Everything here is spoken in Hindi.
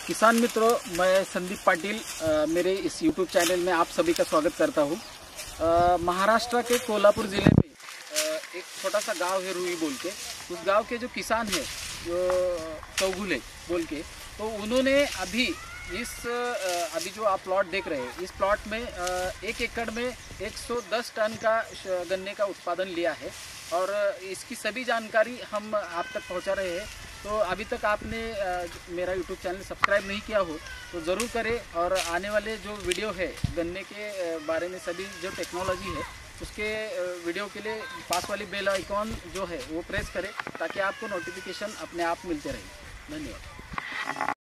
किसान मित्रों, मैं संदीप पाटिल मेरे इस YouTube चैनल में आप सभी का स्वागत करता हूँ। महाराष्ट्र के कोल्हापुर ज़िले में एक छोटा सा गांव है रूई बोल के। उस गांव के जो किसान है जो चौगुले बोल के, तो उन्होंने अभी जो आप प्लॉट देख रहे हैं, इस प्लॉट में 1 एकड़ में 110 टन का गन्ने का उत्पादन लिया है और इसकी सभी जानकारी हम आप तक पहुंचा रहे हैं। तो अभी तक आपने मेरा YouTube चैनल सब्सक्राइब नहीं किया हो तो ज़रूर करें और आने वाले जो वीडियो है गन्ने के बारे में, सभी जो टेक्नोलॉजी है उसके वीडियो के लिए पास वाली बेल आइकॉन जो है वो प्रेस करें ताकि आपको नोटिफिकेशन अपने आप मिलते रहे। धन्यवाद।